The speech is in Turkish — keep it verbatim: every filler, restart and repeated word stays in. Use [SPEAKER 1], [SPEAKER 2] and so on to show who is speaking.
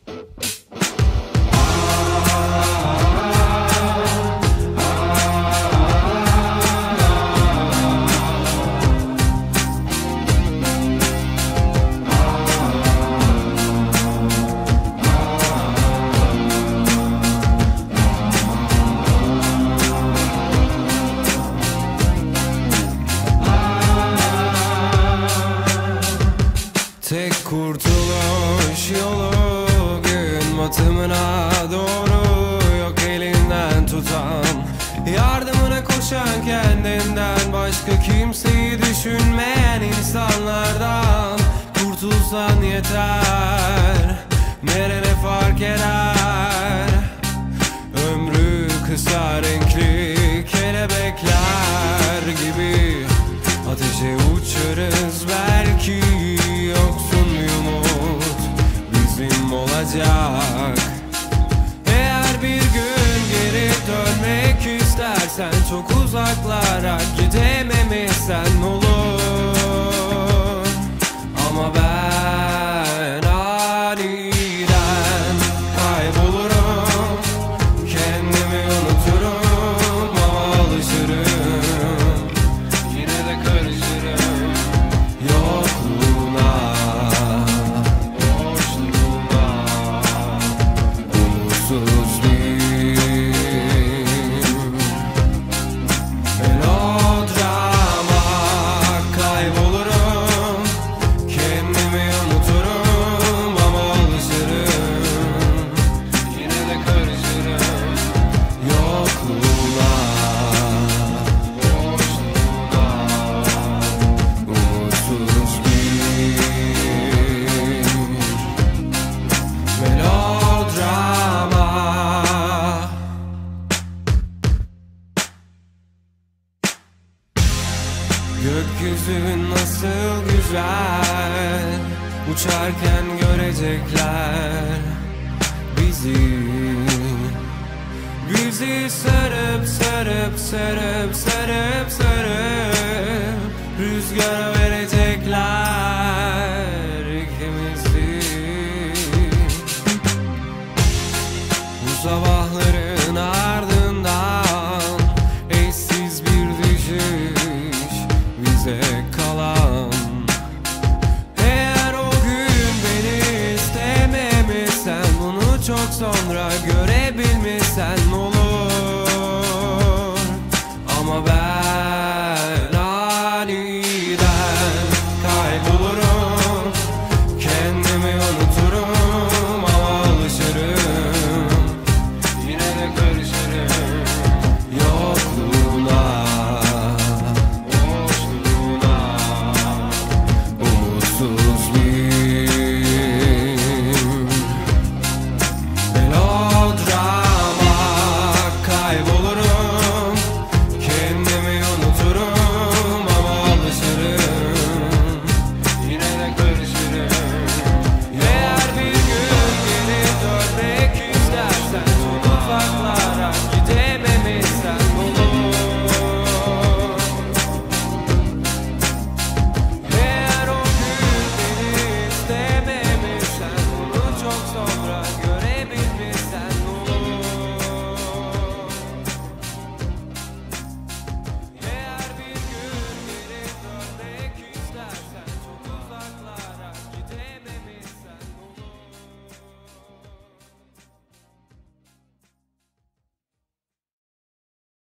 [SPEAKER 1] Tek kurtuluş yolu gün batımına doğru, yok elinden tutan, yardımına koşan, kendinden başka kimseyi düşünmeyen insanlardan kurtulsan yeter. Nerene fark eder? Ömrü kısa renkli kelebekler gibi ateşe uçarız belki. Yoksun bir umut bizim olacak. Eğer bir gün geri dönmek istersen, çok uzaklara gidememesen olur. Ama ben aniden kaybolurum, kendimi unuturum ama alışırım, yine de karışırım yokluğuna, boşluğuna, umutsuz bir melodrama. Kaybolurum, kendimi unuturum ama alışırım, yine de karışırım yokluğuna, boşluğuna, umutsuz bir melodrama. Gökyüzü nasıl güzel, uçarken görecekler bizi. Bizi sarıp sarıp sarıp sarıp sarıp rüzgara verecekler ikimizi. Bu sabahların ardından eşsiz bir düşüş bize kalan. Eğer o gün beni istememişsen, bunu çok sonra